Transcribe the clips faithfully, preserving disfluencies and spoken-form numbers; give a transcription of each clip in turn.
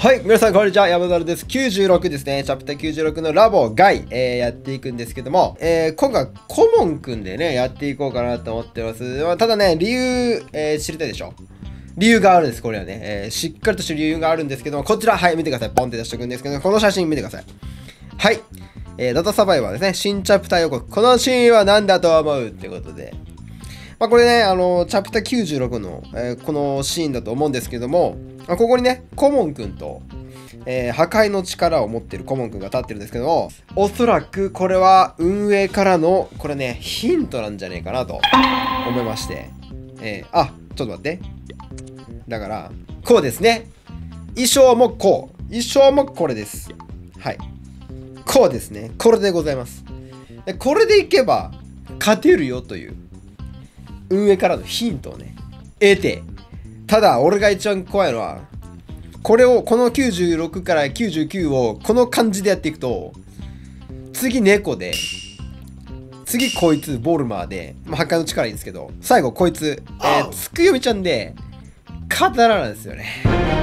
はい、皆さんこんにちは、山田です。きゅうじゅうろくですね。チャプターきゅうじゅうろくのラボ外、えー、やっていくんですけども、えー、今回コモンくんでね、やっていこうかなと思ってます。まあ、ただね、理由、えー、知りたいでしょ。理由があるんです、これはね。えー、しっかりとした理由があるんですけども、こちら、はい、見てください。ポンって出しておくんですけど、この写真見てください。はい。えー、ダタサバイバーですね。新チャプター予告。このシーンは何だと思うってことで。まあ、これね、あの、チャプターきゅうじゅうろくの、えー、このシーンだと思うんですけども、まあ、ここにね、コモンくんと、えー、破壊の力を持ってるコモンくんが立ってるんですけども、おそらくこれは運営からの、これね、ヒントなんじゃねえかなと思いまして。えー、あ、ちょっと待って。だから、こうですね。衣装もこう。衣装もこれです。はい。こうですね。これでございます。でこれでいけば、勝てるよという、運営からのヒントをね、得て。ただ、俺が一番怖いのは、これを、このきゅうじゅうろくからきゅうじゅうきゅうをこの感じでやっていくと、次猫で、次こいつボルマーで、まあ、破壊の力いいんですけど、最後こいつ、えー、つくよみちゃんで、刀なんですよね。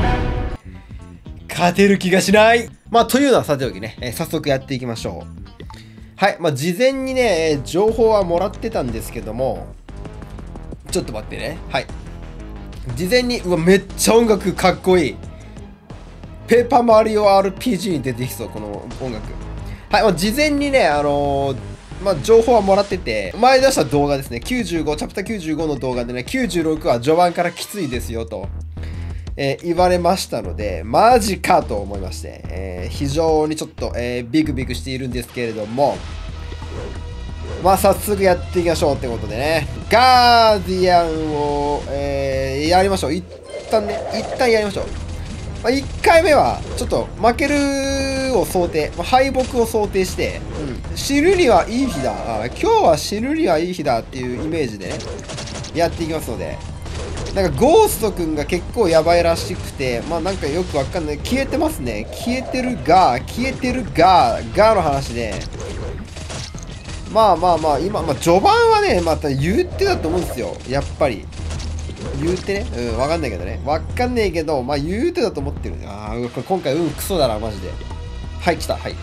勝てる気がしない。まあ、というのはさておきね、えー、早速やっていきましょう。はい、まあ、事前にね、情報はもらってたんですけども、ちょっと待ってね。はい。事前に、うわ、めっちゃ音楽かっこいい。ペーパーマリオ アールピージー に出てきそう、この音楽。はい、まあ、事前にね、あのー、まあ、情報はもらってて、前出した動画ですね、きゅうじゅうご、チャプターきゅうじゅうごの動画でね、きゅうじゅうろくは序盤からきついですよと、えー、言われましたので、マジかと思いまして、えー、非常にちょっと、えー、ビクビクしているんですけれども、まあ、早速やっていきましょうってことでね、ガーディアンを、えー、やりましょう。一旦ね、一旦やりましょう。まあ、いっかいめは、ちょっと負けるを想定、まあ、敗北を想定して、うん、死ぬにはいい日だ、あ、今日は死ぬにはいい日だっていうイメージでね、やっていきますので、なんかゴーストくんが結構やばいらしくて、まあなんかよくわかんない。消えてますね。消えてるが、消えてるが、がの話で、まあまあまあ、今、まあ序盤はね、また言ってたと思うんですよ。やっぱり。言うてね、うん、わかんないけどね。わかんないけど、まあ言うてだと思ってる。ああ、今回運クソだな、マジで。はい、来た。はい。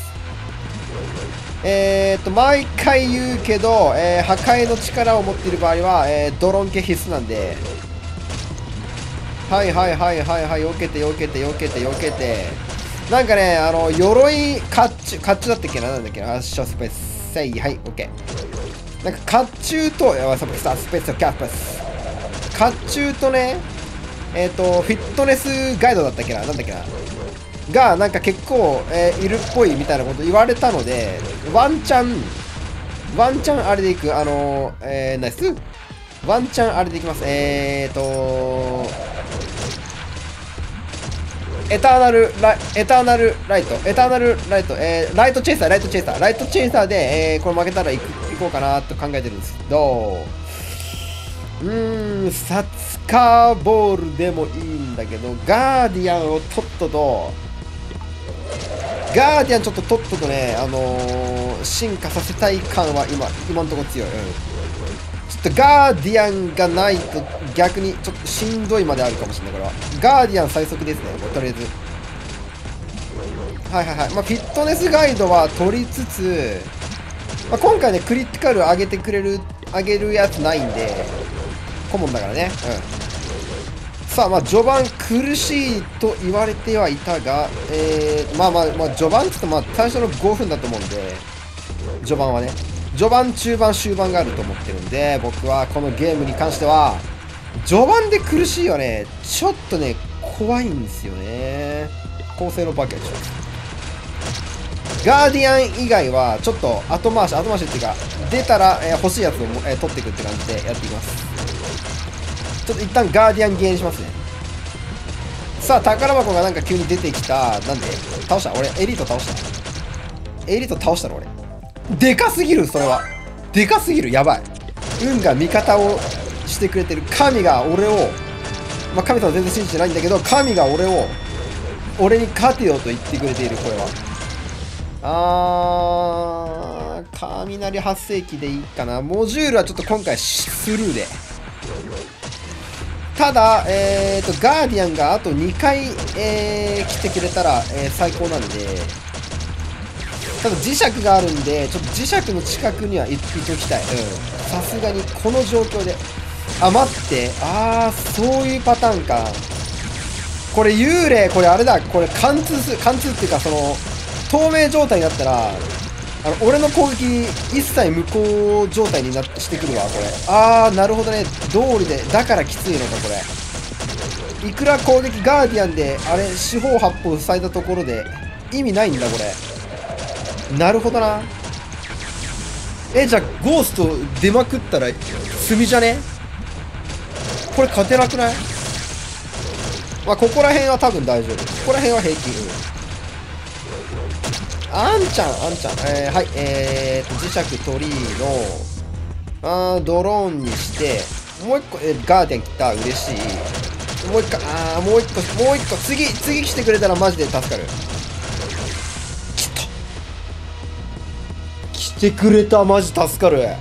えーっと、毎回言うけど、えー、破壊の力を持っている場合は、えー、ドロン系必須なんで。はいはいはいはいはい、避けて避けて避けて避けて。なんかね、あの、鎧、甲冑、甲冑だったっけな、なんだっけな、シャスペース、セイ、はい、オッケー。なんか甲冑と、やばい、スペース、キャスペース。甲冑とね、えっ、ー、と、フィットネスガイドだったっけな、なんだっけな、が、なんか結構、えー、いるっぽいみたいなこと言われたので、ワンチャン、ワンチャンあれでいく、あのー、えー、ナイスワンチャンあれでいきます。えーと、エターナルライ、エターナルライト、エターナルライト、えー、ライトチェイサー、ライトチェイサー、ライトチェイサーで、えー、これ負けたら行く、行こうかなと考えてるんですけど、うーん、サツカーボールでもいいんだけど、ガーディアンをとっとと、ガーディアンちょっととっととね、あのー、進化させたい感は今、今のところ強い。うん。ちょっとガーディアンがないと逆にちょっとしんどいまであるかもしれない、これは。ガーディアン最速ですね、これとりあえず。はいはいはい。まあ、フィットネスガイドは取りつつ、まあ、今回ね、クリティカル上げてくれる、上げるやつないんで、コモンだからね。うん。さあ、まあ、序盤苦しいと言われてはいたが、えー、まあまあ、まあ、序盤って言うと、まあ、最初のごふんだと思うんで、序盤はね。序盤、中盤、終盤があると思ってるんで、僕はこのゲームに関しては、序盤で苦しいはね、ちょっとね、怖いんですよね。構成のバケット。ガーディアン以外は、ちょっと後回し、後回しっていうか、出たら、えー、欲しいやつを、えー、取っていくって感じでやっていきます。ちょっと一旦ガーディアンゲーにしますね。さあ、宝箱がなんか急に出てきた。なんで倒した俺、エリート倒した。エリート倒したの俺。でかすぎる、それは。でかすぎる、やばい。運が味方をしてくれてる。神が俺を、まあ、神様全然信じてないんだけど、神が俺を、俺に勝てよと言ってくれている、これは。あー、雷発生器でいいかな。モジュールはちょっと今回スルーで。 ただ、えーと、ガーディアンがあとにかい、えー、来てくれたら、えー、最高なんで、ただ磁石があるんで、ちょっと磁石の近くにはい、いときたい。うん。さすがに、この状況で。あ、待って。あー、そういうパターンか。これ幽霊、これあれだ。これ貫通す、貫通っていうか、その、透明状態になったら、あの、俺の攻撃、一切無効状態になってしてくるわ、これ。あー、なるほどね。道理で、だからきついのか、これ。いくら攻撃ガーディアンで、あれ、四方八方塞いだところで、意味ないんだ、これ。なるほどな。え、じゃあ、ゴースト出まくったら、炭じゃね？これ勝てなくない？まあ、ここら辺は多分大丈夫。ここら辺は平気。あんちゃん、あんちゃん。えー、はい。えーと、磁石取りの、あー、ドローンにして、もう一個、えー、ガーディアン来た。嬉しい。もう一個、あー、もう一個、もう一個、次、次来てくれたらマジで助かる。来た。来てくれた、マジ助かる。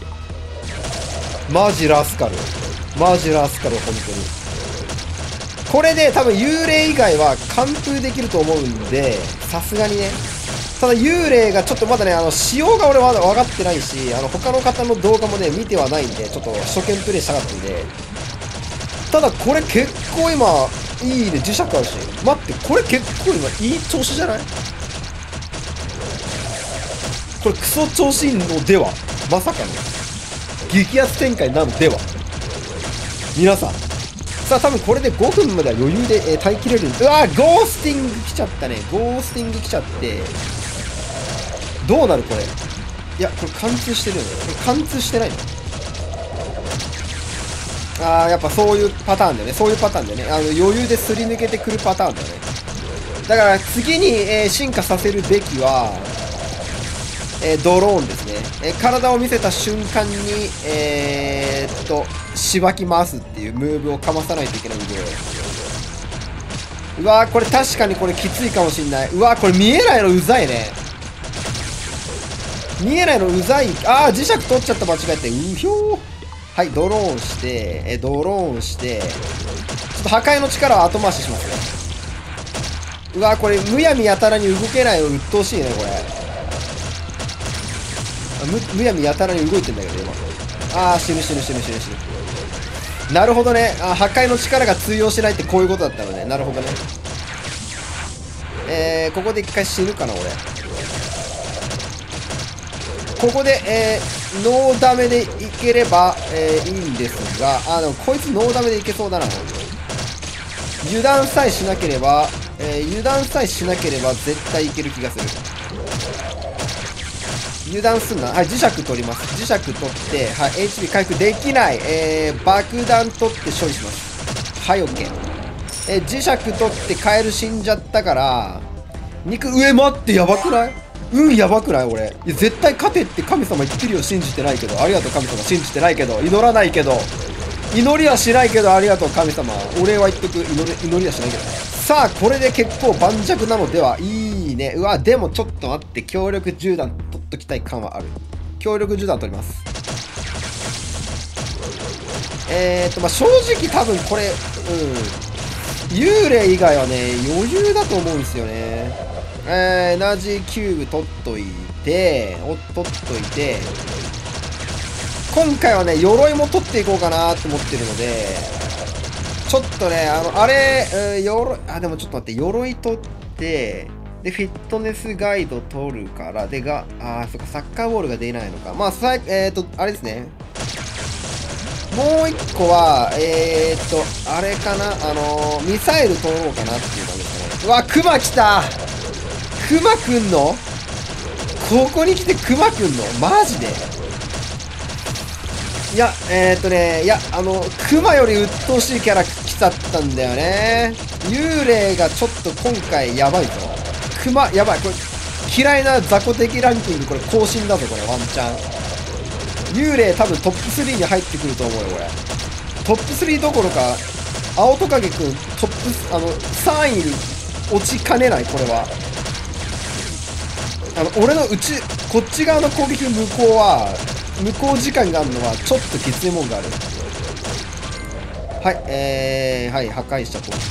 マジラスカル。マジラスカル、本当に。これで多分幽霊以外は完封できると思うんで、さすがにね。ただ幽霊がちょっとまだね、あの、仕様が俺まだ分かってないし、あの、他の方の動画もね、見てはないんで、ちょっと初見プレイしたかったんで。ただこれ結構今、いいね、磁石あるし。待って、これ結構今、いい調子じゃない？これクソ調子いいのでは？まさかの。激アツ展開なのでは？皆さん。さあ、多分これでごふんまでは余裕で、えー、耐えきれる。うわー、ゴースティング来ちゃったね。ゴースティング来ちゃって。どうなるこれ。いや、これ貫通してるよね。これ貫通してないの？あー、やっぱそういうパターンだよね。そういうパターンだよね。あの、余裕ですり抜けてくるパターンだよね。だから次に、えー、進化させるべきは、えー、ドローンですね。えー、体を見せた瞬間に、えー、っと、しばき回すっていうムーブをかまさないといけないんで。うわー、これ確かにこれきついかもしんない。うわー、これ見えないのうざいね。見えないのうざい。あー、磁石取っちゃった、間違えて。うひょー。はい、ドローンして、え、ドローンして、ちょっと破壊の力を後回ししますね。うわー、これむやみやたらに動けないの鬱陶しいね、これ。む、むやみやたらに動いてんだけど、今。あー、死ぬ死ぬ死ぬ死ぬ死ぬ。なるほどね。あ、破壊の力が通用しないってこういうことだったのね。なるほどね。えー、ここで一回死ぬかな、俺。ここで、えー、ノーダメでいければ、えー、いいんですが、あ、でもこいつノーダメでいけそうだな。油断さえしなければ、えー、油断さえしなければ絶対いける気がする。油断すんな。はい、磁石取ります。磁石取って、はい、エイチピー 回復できない。えー、爆弾取って処理します。はい、OK。えー、磁石取ってカエル死んじゃったから、肉、上待って、やばくない？うん、やばくない俺。いや、絶対勝てって神様言ってるよ。信じてないけど。ありがとう神様。信じてないけど。祈らないけど。祈りはしないけど、ありがとう神様。お礼は言っとく。祈り、祈りはしないけど。さあ、これで結構盤石なのでは。いいね。うわ、でもちょっと待って。強力銃弾取っときたい感はある。強力銃弾取ります。えーっと、まあ、正直多分これ、うん。幽霊以外はね、余裕だと思うんですよね。えー、エナジーキューブ取っといて、お、取っといて、今回はね、鎧も取っていこうかなと思ってるので、ちょっとね、あの、あれ、えー、鎧、あ、でもちょっと待って、鎧取って、で、フィットネスガイド取るから、で、が、あー、そっか、サッカーボールが出ないのか。まあ、さい、えーと、あれですね。もう一個は、えーと、あれかな、あのー、ミサイル取ろうかなっていう感じですね。うわ、クマ来た！クマくんの？ここに来てクマくんの？マジで？いや、えーっとね、いや、あの、クマより鬱陶しいキャラ来ちゃったんだよね。幽霊がちょっと今回やばいぞ。クマ、やばい。これ、嫌いな雑魚的ランキング、これ更新だぞ、これ、ワンチャン。幽霊多分トップスリーに入ってくると思うよ、これ。トップスリーどころか、青トカゲくん、トップ、あの、さんいに落ちかねない、これは。あの、俺のうち、こっち側の攻撃無効は、無効時間があるのは、ちょっときついもんがある。 はい、えー、はい、破壊者取って。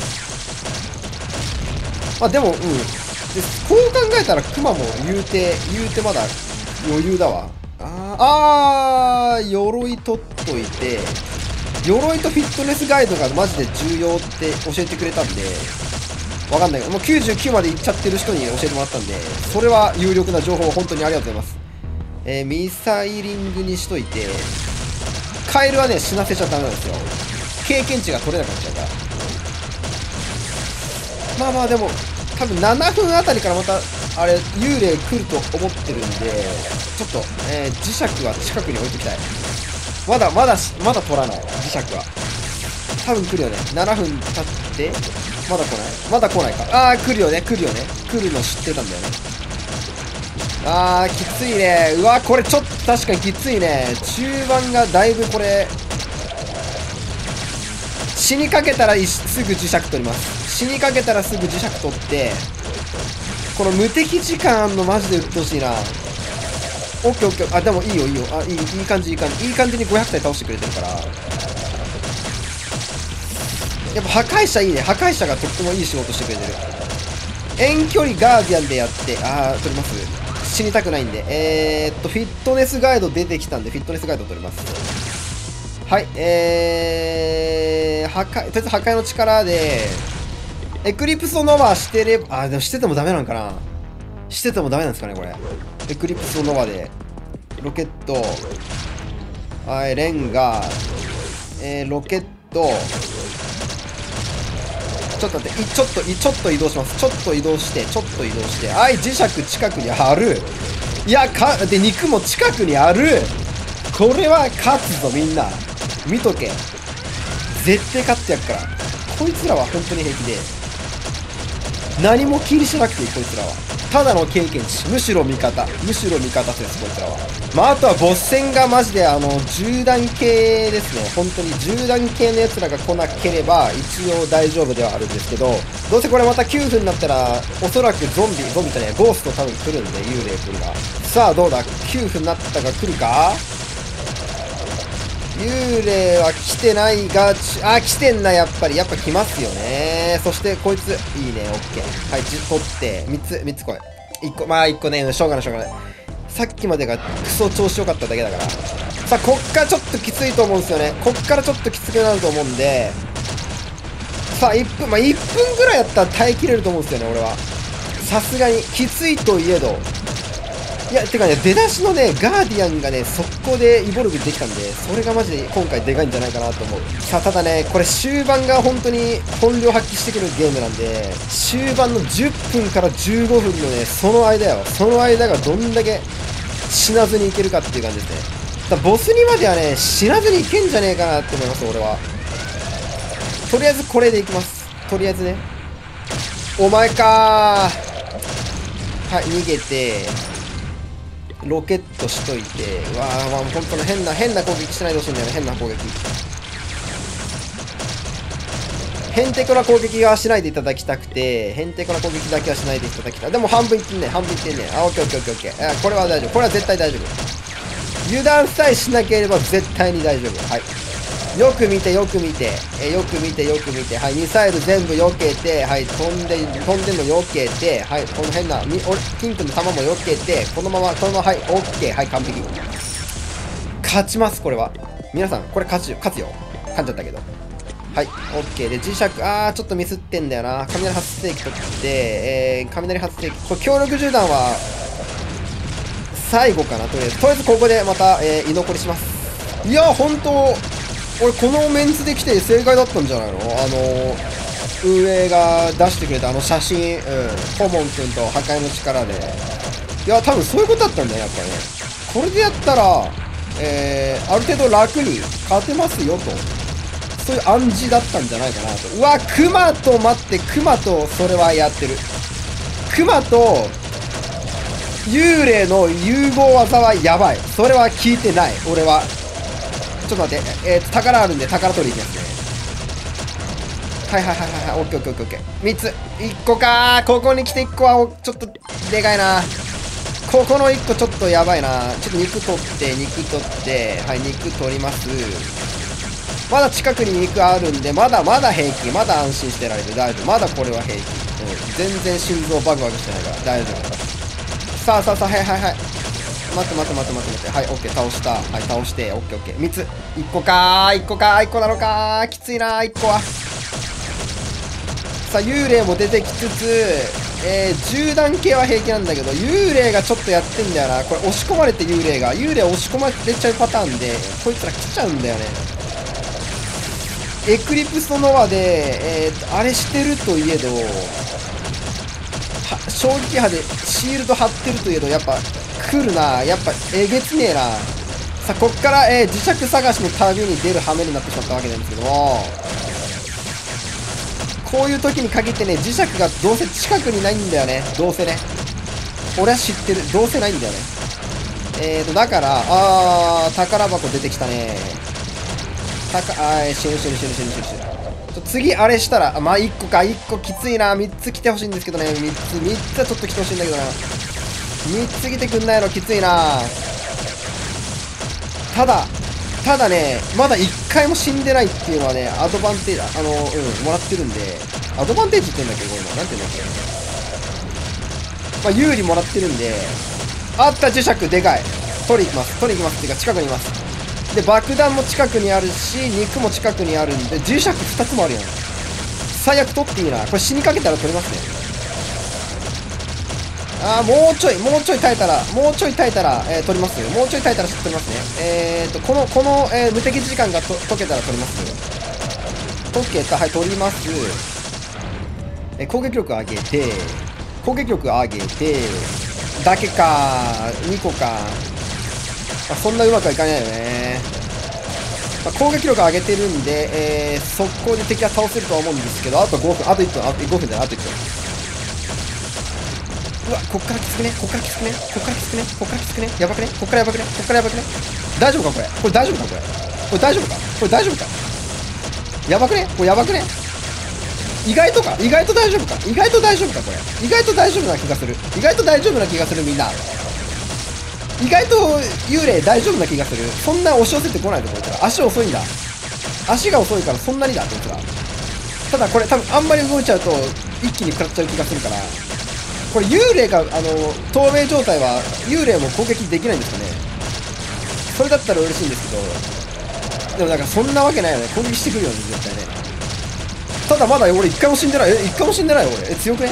まあでも、うん。で、こう考えたら、クマも言うて、言うてまだ余裕だわ。あー、あー、鎧取っといて、鎧とフィットネスガイドがマジで重要って教えてくれたんで、わかんないけど、もうきゅうじゅうきゅうまで行っちゃってる人に教えてもらったんで、それは有力な情報を本当にありがとうございます。えー、ミサイリングにしといて、カエルはね、死なせちゃダメなんですよ。経験値が取れなくなっちゃうから。まあまあでも、多分ななふんあたりからまた、あれ、幽霊来ると思ってるんで、ちょっと、えー、磁石は近くに置いときたい。まだ、まだ、まだ取らない、磁石は。多分来るよね。ななふん経って、まだ来ないまだ来ないか。あー、来るよね、来るよね。来るの知ってたんだよね。あー、きついね。うわ、これちょっと確かにきついね。中盤がだいぶこれ、死にかけたらすぐ磁石取ります。死にかけたらすぐ磁石取って、この無敵時間あんのマジで鬱陶しいな。オッケーオッケー。あ、でもいいよいいよ。あ、いい、いい感じいい感じ。いい感じにごひゃく体倒してくれてるから。やっぱ破壊者いいね。破壊者がとってもいい仕事してくれてる。遠距離ガーディアンでやって、あー、取ります。死にたくないんで。えーっと、フィットネスガイド出てきたんで、フィットネスガイド取ります。はい、えー、破壊、とりあえず破壊の力で、エクリプスをノバしてれば、あ、でもしててもダメなんかな。しててもダメなんですかね、これ。エクリプスをノバで、ロケット、はい、レンガ、えー、ロケット、ちょっと待って、ちょっと、ちょっと移動します。ちょっと移動して、ちょっと移動して、はい、磁石近くにある。いや、か、で、肉も近くにある。これは勝つぞ、みんな。見とけ。絶対勝ってやっから。こいつらは本当に平気で。何も気にしなくていい、こいつらは。ただの経験値。むしろ味方。むしろ味方です、こいつらは。まあ、あとはボス戦がマジで、あの、銃弾系ですね。本当に銃弾系の奴らが来なければ、一応大丈夫ではあるんですけど、どうせこれまたきゅうふんになったら、おそらくゾンビ、ゾンビじゃねえ、ゴースト多分来るんで、幽霊来るが。さあ、どうだ ?きゅうふんになったが来るか幽霊は来てないが、あ、来てんな、やっぱり。やっぱ来ますよね。そして、こいつ、いいね、オッケー。はい、取って、みっつ、みっつ来い。いっこ、まあ、いっこね、しょうがない、しょうがない。さっきまでがクソ調子良かっただけだから。さあ、こっからちょっときついと思うんですよね。こっからちょっときつくなると思うんで、さあ、いっぷん、まあ、いっぷんぐらいやったら耐えきれると思うんですよね、俺は。さすがに、きついといえど、いや、てかね、出だしのね、ガーディアンがね、速攻でイボルブできたんで、それがマジで今回でかいんじゃないかなと思う。さあ、ただね、これ終盤が本当に本領発揮してくるゲームなんで、終盤のじゅっぷんからじゅうごふんのね、その間よ。その間がどんだけ死なずにいけるかっていう感じですね。だボスにまではね、死なずにいけんじゃねえかなって思います、俺は。とりあえずこれでいきます。とりあえずね。お前かー。はい、逃げて、ロケットしといて、うわー、まあ、本当の変な、変な攻撃しないでほしいんだよね、変な攻撃。ヘンテコな攻撃はしないでいただきたくて、ヘンテコな攻撃だけはしないでいただきたい。でも半分いってんね、半分いってんね。あ、オッケーオッケーオッケーオッケー。あ、これは大丈夫。これは絶対大丈夫。油断さえしなければ絶対に大丈夫。はい。よく見て、よく見て、え、よく見て、よく見て、はい、ミサイル全部避けて、はい、飛んで、飛んでんの避けて、はい、この変な、みおピンクの弾も避けて、このまま、このまま、はい、オッケー、はい、完璧。勝ちます、これは。皆さん、これ勝つよ、勝つよ。噛んじゃったけど。はい、オッケー。で、磁石、あー、ちょっとミスってんだよな。雷発生器取って、えー、雷発生器、これ、強力銃弾は、最後かな、とりあえず。とりあえず、ここでまた、えー、居残りします。いや、ほんと、俺このメンツで来て正解だったんじゃないの？あの運営が出してくれたあの写真、うん、コモン君と破壊の力で、いや多分そういうことだったんだよ、やっぱね。これでやったら、えー、ある程度楽に勝てますよと、そういう暗示だったんじゃないかなと。うわ、クマと待って、クマとそれはやってる。クマと幽霊の融合技はやばい。それは聞いてない、俺は。ちょっと待って、えーと、宝あるんで、宝取りに行きますね。はいはいはいはいはい、オッケーオッケーオッケーオッケー。みっつ。いっこかー。ここに来ていっこは、ちょっと、でかいな。ここのいっこちょっとやばいな。ちょっと肉取って、肉取って、はい、肉取ります。 まだ近くに肉あるんで、まだまだ平気。まだ安心してられる。大丈夫。まだこれは平気。うん、全然心臓バグバグしてないから大丈夫。さあさあさあ、はいはいはい。待って待って待って待って待って。はい、オッケー、倒した。はい、倒して、オッケーオッケー。みっつ。いっこかー、いっこかー、いっこなのかー。きついなー、いっこは。さあ、幽霊も出てきつつ、えー、銃弾系は平気なんだけど、幽霊がちょっとやってんだよな。これ押し込まれて幽霊が。幽霊押し込まれちゃうパターンで、こいつら来ちゃうんだよね。エクリプスとノアで、えー、あれしてるといえど、衝撃波でシールド張ってるといえど、やっぱ来るな。やっぱえげつねえな。さあ、こっから、えー、磁石探しの旅に出る羽目になってしまったわけなんですけども、こういう時に限ってね、磁石がどうせ近くにないんだよね。どうせね。俺は知ってる。どうせないんだよね。えーと、だから、あー、宝箱出てきたね。たか、あー、死ぬ死ぬ死ぬ死ぬ死ぬ死ぬ。次あれしたら、あ、まあいっこか、いっこきついな。みっつ来てほしいんですけどね。みっつ、みっつはちょっと来てほしいんだけどな。みっつ来てくんないのきついな。ただ、ただね、まだいっかいも死んでないっていうのはね、アドバンテージ、あの、うん、もらってるんで、アドバンテージって言うんだっけ、こういうの。なんて言うんだっけ。まあ、有利もらってるんで、あった、磁石、でかい。取り行きます。取り行きます。っていうか、近くにいます。で、爆弾も近くにあるし、肉も近くにあるんで、磁石ふたつもあるやん。最悪取っていいな。これ死にかけたら取れますね。あー、もうちょい、もうちょい耐えたら、もうちょい耐えたら、えー、取ります。もうちょい耐えたら取りますね。えーと、この、この、えー、無敵時間がと解けたら取ります。解けた、はい、取ります。えー、攻撃力上げて、攻撃力上げて、だけか、にこか。まあ、そんなうまくはいかないよね。まあ、攻撃力上げてるんで、えー、速攻で敵は倒せるとは思うんですけど、あとごふん、あといっぷん、あとごふんじゃない、あといっぷん。うわ、こっからきつくね、こっからきつくね、こっからきつくね、こっからきつくね、やばくね、こっからやばくね、こっからやばくね。大丈夫かこれ、これ大丈夫かこれ、これ大丈夫か、これ大丈夫か、やばくね、これやばくね。意外とか、意外と大丈夫か、意外と大丈夫かこれ、意外と大丈夫な気がする、意外と大丈夫な気がするみんな。意外と幽霊大丈夫な気がする。そんな押し寄せてこないとこいつら。足遅いんだ。足が遅いからそんなにだこいつら。ただこれ多分あんまり動いちゃうと一気に食らっちゃう気がするから。これ幽霊が、あの、透明状態は幽霊も攻撃できないんですかね。それだったら嬉しいんですけど。でもなんかそんなわけないよね。攻撃してくるよね、絶対ね。ただまだ俺一回も死んでない。え、一回も死んでないよ俺。え、強くね？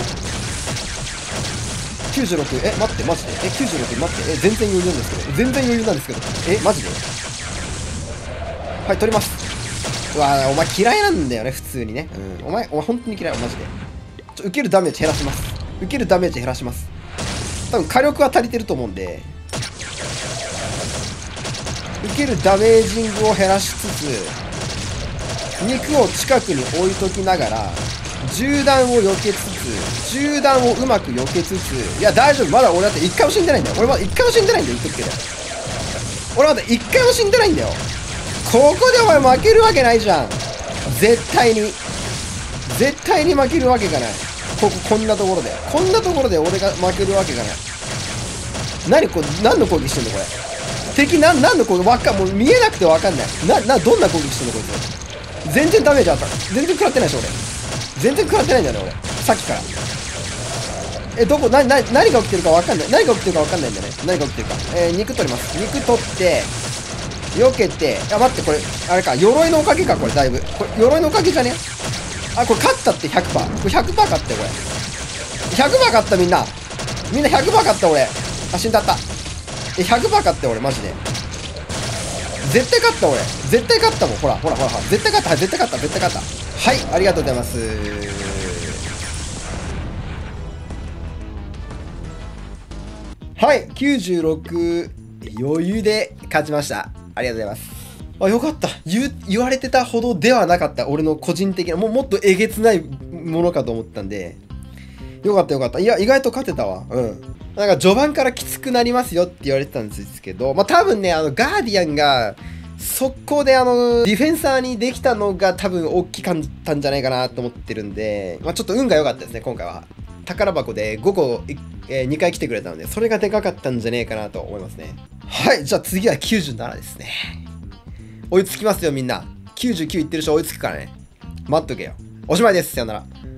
きゅうじゅうろく、え、待って、マジで。え、きゅうじゅうろく、待って、え、全然余裕なんですけど。全然余裕なんですけど。え、マジで？はい、取ります。うわぁ、お前嫌いなんだよね、普通にね。うん。お前、お前本当に嫌い、マジで。ちょ、受けるダメージ減らします。受けるダメージ減らします。多分火力は足りてると思うんで。受けるダメージングを減らしつつ、肉を近くに置いときながら、銃弾を避けつつ、銃弾をうまく避けつつ、いや大丈夫、まだ俺だって一回も死んでないんだよ。俺まだ一回も死んでないんだよ、言っとくけど。俺まだ一回も死んでないんだよ。ここでお前負けるわけないじゃん。絶対に。絶対に負けるわけがない。ここ、こんなところで。こんなところで俺が負けるわけがない。何これ、何の攻撃してんのこれ。敵、な、何の攻撃、わかん、もう見えなくてわかんない。な、な、どんな攻撃してんのこいつ。全然ダメージあった。全然食らってないでしょ、俺。全然食らってないんだよね、俺。さっきから。え、どこ、な、な、何が起きてるかわかんない。何が起きてるかわかんないんだよね。何が起きてるか。えー、肉取ります。肉取って、避けて、あ、待って、これ、あれか、鎧のおかげか、これ、だいぶ。これ、鎧のおかげじゃね？あ、これ、勝ったって ひゃくパーセント。これ ひゃくパーセント 勝ったよ、これ。ひゃくパーセント 勝った、みんな。みんな ひゃくパーセント 勝った、俺。あ、死んだった。え、ひゃくパーセント 勝ったよ、俺、マジで。絶対勝った、俺。絶対勝ったもん。ほら、ほら、ほら、ほら。絶対勝った、はい、絶対勝った、絶対勝った。はい、ありがとうございます。はい、きゅうじゅうろく、余裕で勝ちました。ありがとうございます。あ、よかった。言う、言われてたほどではなかった。俺の個人的な、もうもっとえげつないものかと思ったんで。よかったよかった。いや、意外と勝てたわ。うん。なんか序盤からきつくなりますよって言われてたんですけど、まあ多分ね、あの、ガーディアンが、速攻であの、ディフェンサーにできたのが多分大きかったんじゃないかなと思ってるんで、まあちょっと運が良かったですね、今回は。宝箱でごこ、えー、にかい来てくれたので、それがでかかったんじゃねえかなと思いますね。はい、じゃあ次はきゅうじゅうななですね。追いつきますよ、みんな。 きゅうじゅうきゅういってる人追いつくからね。待っとけよ。おしまいです。さよなら。